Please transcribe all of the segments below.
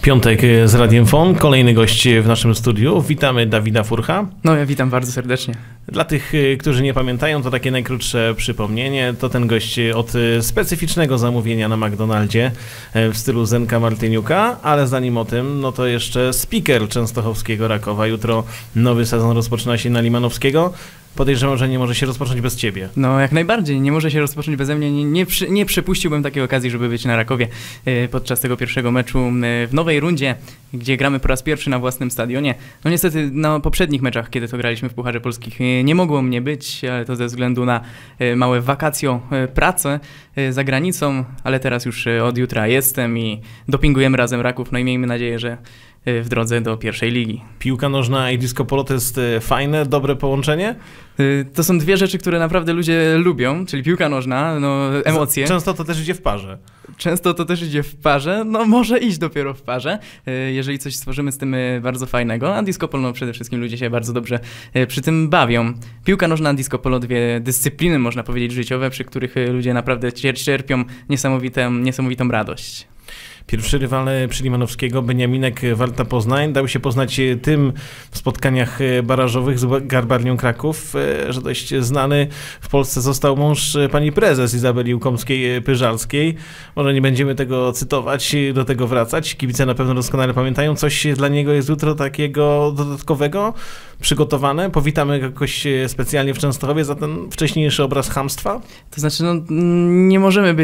Piątek z Radiem FON, kolejny gość w naszym studiu. Witamy Dawida Furcha. No ja witam bardzo serdecznie. Dla tych, którzy nie pamiętają, to takie najkrótsze przypomnienie. To ten gość od specyficznego zamówienia na McDonaldzie w stylu Zenka Martyniuka, ale zanim o tym, no to jeszcze speaker częstochowskiego Rakowa. Jutro nowy sezon rozpoczyna się na Limanowskiego. Podejrzewam, że nie może się rozpocząć bez ciebie. No jak najbardziej, nie może się rozpocząć beze mnie. Nie przepuściłbym takiej okazji, żeby być na Rakowie podczas tego pierwszego meczu w nowej rundzie, gdzie gramy po raz pierwszy na własnym stadionie. No niestety na poprzednich meczach, kiedy to graliśmy w Pucharze Polskich, nie mogło mnie być, ale to ze względu na małe wakacje, pracę za granicą, ale teraz już od jutra jestem i dopingujemy razem Raków, no i miejmy nadzieję, że w drodze do pierwszej ligi. Piłka nożna i disco polo to jest fajne, dobre połączenie? To są dwie rzeczy, które naprawdę ludzie lubią, czyli piłka nożna, no emocje. Często to też idzie w parze. Często to też idzie w parze, no może iść dopiero w parze, jeżeli coś stworzymy z tym bardzo fajnego, a disco polo przede wszystkim ludzie się bardzo dobrze przy tym bawią. Piłka nożna, disco polo, dwie dyscypliny, można powiedzieć, życiowe, przy których ludzie naprawdę czerpią niesamowitą radość. Pierwszy rywal przy Limanowskiego, Beniaminek Walta Poznań, dał się poznać tym w spotkaniach barażowych z Garbarnią Kraków, że dość znany w Polsce został mąż pani prezes Izabeli Łukomskiej-Pyżalskiej. Może nie będziemy tego cytować, do tego wracać. Kibice na pewno doskonale pamiętają. Coś dla niego jest jutro takiego dodatkowego przygotowane? Powitamy jakoś specjalnie w Częstochowie za ten wcześniejszy obraz chamstwa? To znaczy, no, nie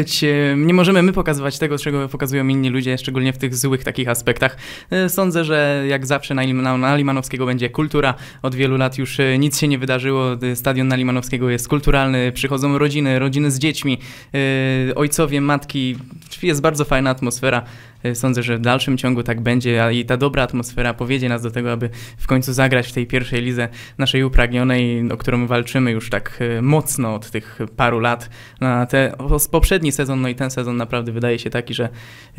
możemy my pokazywać tego, czego pokazują inni ludzie, szczególnie w tych złych takich aspektach. Sądzę, że jak zawsze na Limanowskiego będzie kultura. Od wielu lat już nic się nie wydarzyło. Stadion na Limanowskiego jest kulturalny. Przychodzą rodziny z dziećmi, ojcowie, matki. Jest bardzo fajna atmosfera. Sądzę, że w dalszym ciągu tak będzie, a i ta dobra atmosfera powiedzie nas do tego, aby w końcu zagrać w tej pierwszej lidze naszej upragnionej, o którą walczymy już tak mocno od tych paru lat. Poprzedni sezon, no i ten sezon naprawdę wydaje się taki, że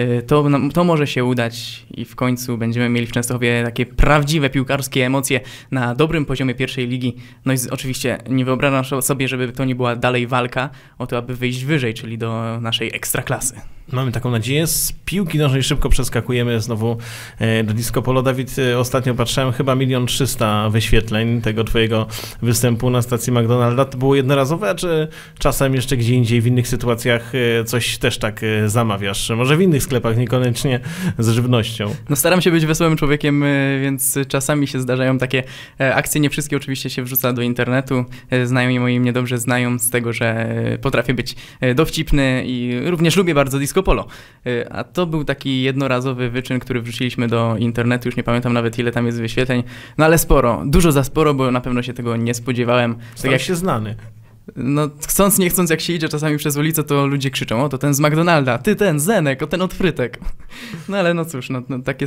to może się udać i w końcu będziemy mieli w Częstochowie takie prawdziwe piłkarskie emocje na dobrym poziomie pierwszej ligi. No i oczywiście nie wyobrażam sobie, żeby to nie była dalej walka o to, aby wyjść wyżej, czyli do naszej ekstraklasy. Mamy taką nadzieję. Z piłki nożnej szybko przeskakujemy znowu do disco polo. Dawid, ostatnio patrzyłem, chyba 1 300 000 wyświetleń tego twojego występu na stacji McDonalda. To było jednorazowe, czy czasem jeszcze gdzie indziej w innych sytuacjach coś też tak zamawiasz? Może w innych sklepach, niekoniecznie z żywnością. No staram się być wesołym człowiekiem, więc czasami się zdarzają takie akcje. Nie wszystkie oczywiście się wrzuca do internetu. Znajomi moi mnie dobrze znają z tego, że potrafię być dowcipny i również lubię bardzo disco polo. A to był taki jednorazowy wyczyn, który wrzuciliśmy do internetu. Już nie pamiętam nawet, ile tam jest wyświetleń. No ale sporo. Dużo za sporo, bo na pewno się tego nie spodziewałem. Tak jak się znany. No chcąc, nie chcąc, jak się idzie czasami przez ulicę, to ludzie krzyczą: o, to ten z McDonalda, ty ten, Zenek, o ten od frytek. No ale no cóż,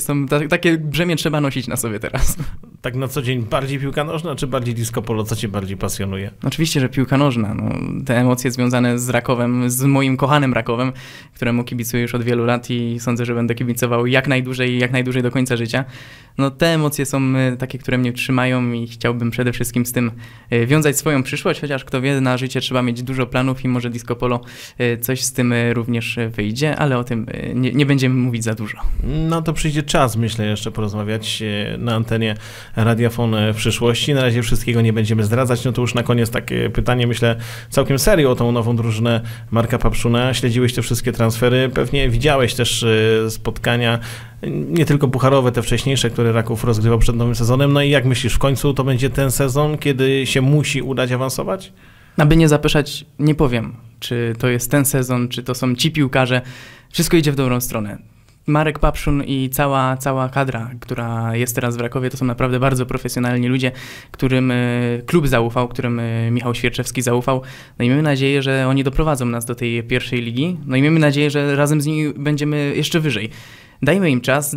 takie brzemię trzeba nosić na sobie teraz. Tak na co dzień bardziej piłka nożna, czy bardziej disco polo? Co cię bardziej pasjonuje? Oczywiście, że piłka nożna. No, te emocje związane z Rakowem, z moim kochanym Rakowem, któremu kibicuję już od wielu lat i sądzę, że będę kibicował jak najdłużej do końca życia. No te emocje są takie, które mnie trzymają i chciałbym przede wszystkim z tym wiązać swoją przyszłość, chociaż kto wie, na życie trzeba mieć dużo planów i może disco polo coś z tym również wyjdzie, ale o tym nie będziemy mówić za dużo. No to przyjdzie czas, myślę, jeszcze porozmawiać na antenie Radia FON w przyszłości. Na razie wszystkiego nie będziemy zdradzać. No to już na koniec takie pytanie, myślę, całkiem serio o tą nową drużynę Marka Papszuna. Śledziłeś te wszystkie transfery, pewnie widziałeś też spotkania, nie tylko pucharowe, te wcześniejsze, które Raków rozgrywał przed nowym sezonem. No i jak myślisz, w końcu to będzie ten sezon, kiedy się musi udać awansować? Aby nie zapeszać, nie powiem, czy to jest ten sezon, czy to są ci piłkarze. Wszystko idzie w dobrą stronę. Marek Papszun i cała kadra, która jest teraz w Rakowie, to są naprawdę bardzo profesjonalni ludzie, którym klub zaufał, którym Michał Świerczewski zaufał. No i mamy nadzieję, że oni doprowadzą nas do tej pierwszej ligi. No i mamy nadzieję, że razem z nimi będziemy jeszcze wyżej. Dajmy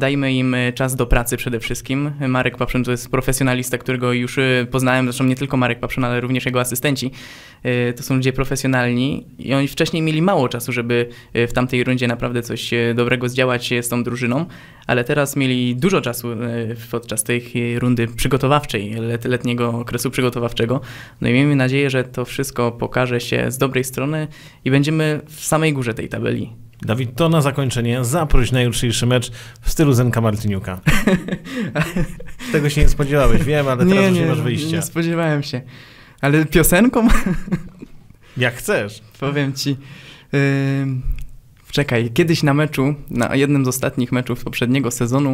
im czas do pracy przede wszystkim. Marek Papszun to jest profesjonalista, którego już poznałem, zresztą nie tylko Marek Papszun, ale również jego asystenci. To są ludzie profesjonalni i oni wcześniej mieli mało czasu, żeby w tamtej rundzie naprawdę coś dobrego zdziałać z tą drużyną, ale teraz mieli dużo czasu podczas tej rundy przygotowawczej, letniego okresu przygotowawczego. No i miejmy nadzieję, że to wszystko pokaże się z dobrej strony i będziemy w samej górze tej tabeli. Dawid, to na zakończenie zaproś na jutrzejszy mecz w stylu Zenka Martyniuka. Tego się nie spodziewałeś, wiem, ale teraz już nie masz wyjścia. Nie spodziewałem się. Ale piosenką? Jak chcesz. Powiem ci. Czekaj, kiedyś na meczu, na jednym z ostatnich meczów poprzedniego sezonu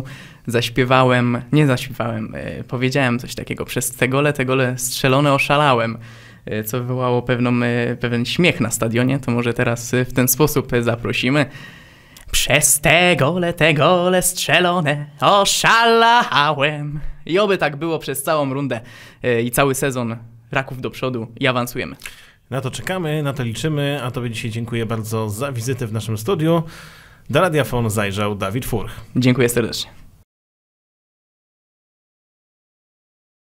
powiedziałem coś takiego. Przez te gole strzelone oszalałem, co wywołało pewien śmiech na stadionie. To może teraz w ten sposób zaprosimy. Przez te gole strzelone oszalałem. I oby tak było przez całą rundę i cały sezon. Raków do przodu i awansujemy. Na to czekamy, na to liczymy, a tobie dzisiaj dziękuję bardzo za wizytę w naszym studiu. Do Radia Fon zajrzał Dawid Furch. Dziękuję serdecznie.